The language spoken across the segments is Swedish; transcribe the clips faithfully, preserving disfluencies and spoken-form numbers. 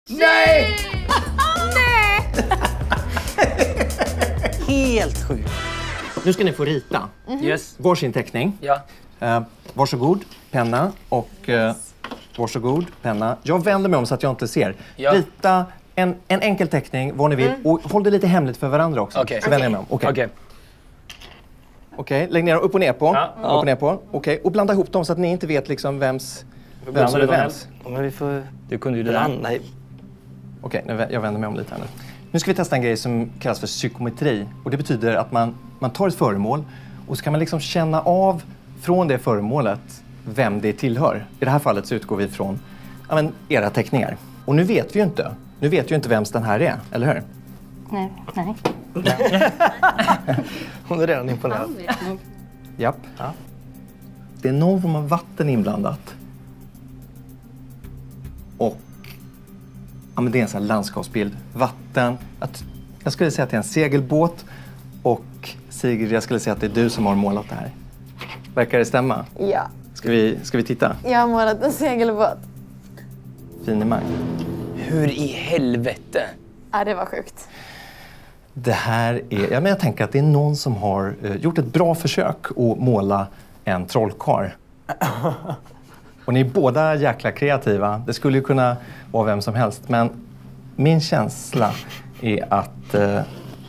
Nej! Nej! Helt sjukt. Nu ska ni få rita. Mm-hmm. Yes. Varsin teckning. Ja. Uh, varsågod, penna och uh, varsågod, penna. Jag vänder mig om så att jag inte ser. Ja. Rita en, en enkel teckning, vad ni vill. Mm. Och håll det lite hemligt för varandra också. Okej. Så vänder jag mig om. Okej. Okej. Okej, lägg ner dem upp och ner på. Ja. Upp och ner på. Okej, och blanda ihop dem så att ni inte vet liksom vems... Vems eller vems. Ja, men vi får... Du kunde ju det där. Nej. Okej, nu, jag vänder mig om lite här nu. Nu ska vi testa en grej som kallas för psykometri. Och det betyder att man, man tar ett föremål och så kan man liksom känna av från det föremålet vem det tillhör. I det här fallet så utgår vi från ja, men, era teckningar. Och nu vet vi ju inte. Nu vet vi ju inte vems den här är, eller hur? Nej, nej. Hon är redan imponerad. Japp. Ja. Det är någon form av vatten inblandat. Och ja, men det är en sån här landskapsbild. Vatten. Att, jag skulle säga att det är en segelbåt. Och Sigrid, jag skulle säga att det är du som har målat det här. Verkar det stämma? Ja. Ska vi, ska vi titta? Jag har målat en segelbåt. Finemang. Hur i helvete? Ja, det var sjukt. Det här är... Ja, men jag tänker att det är någon som har eh, gjort ett bra försök att måla en trollkarl. Och ni är båda jäkla kreativa. Det skulle ju kunna vara vem som helst. Men min känsla är att eh,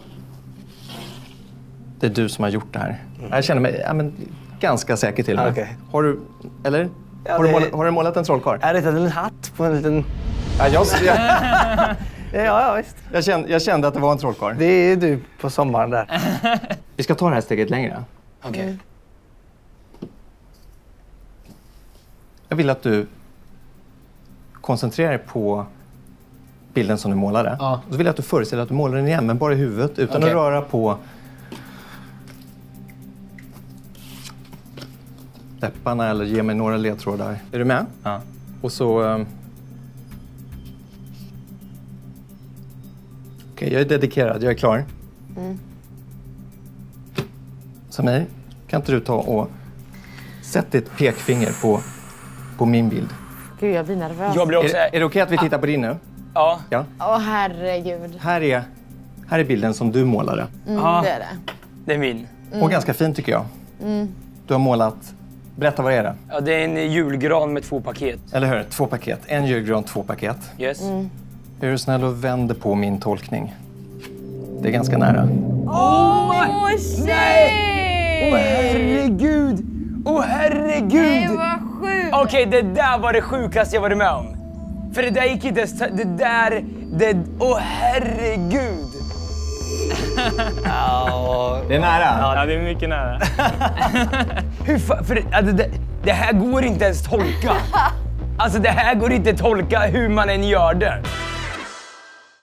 det är du som har gjort det här. Mm. Jag känner mig ja, men, ganska säker till mig. Okay. Har du... Eller? Ja, har, det... du målat, har du målat en trollkarl? Jag har ritat en hatt på en liten... Ja, jag, jag, ja, ja, visst. jag, kände, jag kände att det var en trollkarl. Det är du på sommaren där. Vi ska ta det här steget längre. Okej. Okay. Mm. Jag vill att du koncentrerar dig på bilden som du målade. Ja. Så vill jag att du föreställer att du målar den igen, men bara i huvudet utan okay. att röra på läpparna eller ge mig några ledtrådar. Är du med? Ja. Och så... Um... Okej, okay, jag är dedikerad. Jag är klar. Mm. Samir, kan inte du ta och sätt ditt pekfinger på, på min bild? Gud, jag blir nervös. Jag blir också... Är, är det okej okay att vi tittar på din nu? Ja. Ja. Åh, herregud. Här är, här är bilden som du målade. Mm, ja. det är det. Det är min. Mm. Och ganska fin tycker jag. Mm. Du har målat... Berätta vad det är det? Ja, det är en julgran med två paket. Eller hur? Två paket. En julgran, två paket. Yes. Mm. Är du snäll och vänder på min tolkning? Det är ganska nära. Åh, oh, nej! Åh, oh, herregud! Åh, oh, herregud! Nej, vad sjukt! Okej, okay, det där var det sjukaste jag varit med om. För det där gick inte... Det där... Det... Åh, oh, herregud! Oh. Det är nära. Ja, det är mycket nära. Hur fa- för det, det, det här går inte ens tolka. Alltså det här går inte tolka hur man än gör det.